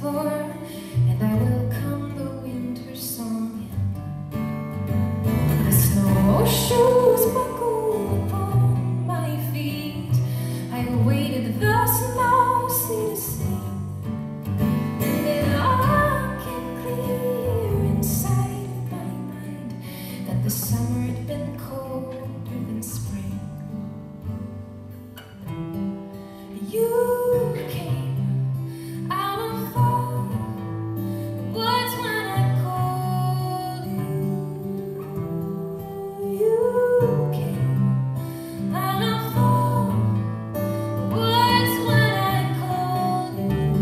floor, and I welcome the winter song in. The snowshoes buckle upon my feet. I awaited the snow sea to see. And it all came clear inside of my mind that the summer had been colder than spring. You came out of the woods when I called you. You came out of the woods when I called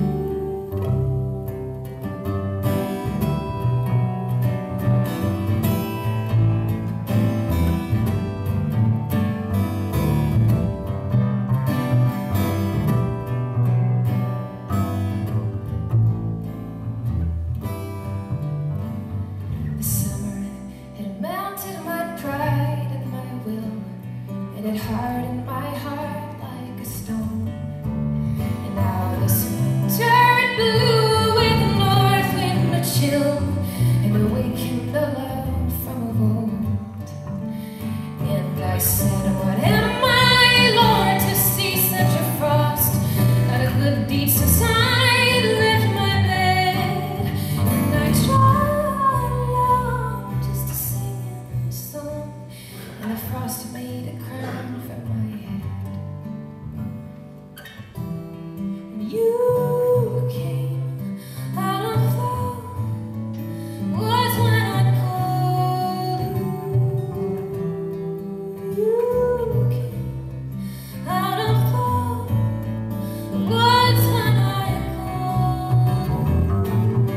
it hardened my heart like a stone. And now this winter it blew with the north wind a chill, and awakened the love from of old. And I said, what am I, Lord, to see such a frost? Not a good deed since I left my bed. And I tried long just to sing a song, and the frost made a crown for my head. And you came out of the woods when I called you. You came out of the woods when I called you.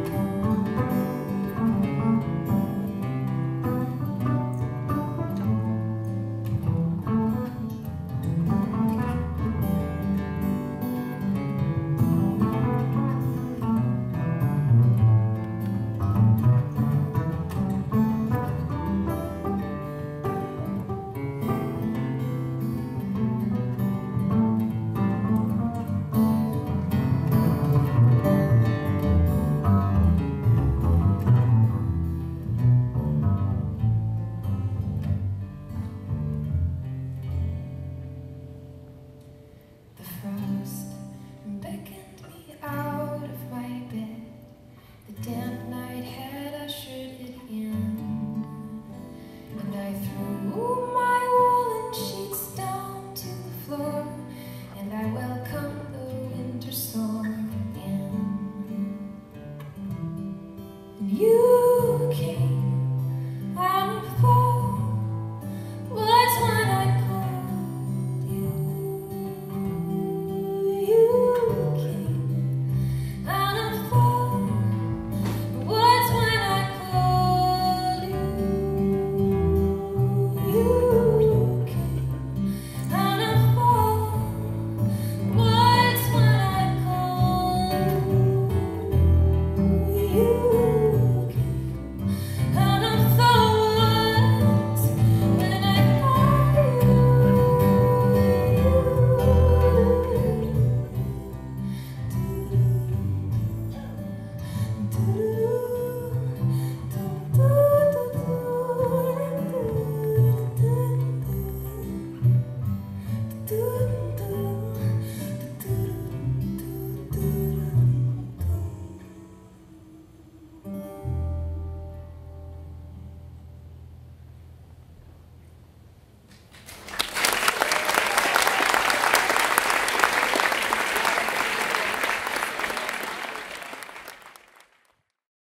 The frost beckoned me out of my bed. The damp night had ushered it in, and I threw my woolen sheets down to the floor, and I welcomed the winter storm in. And you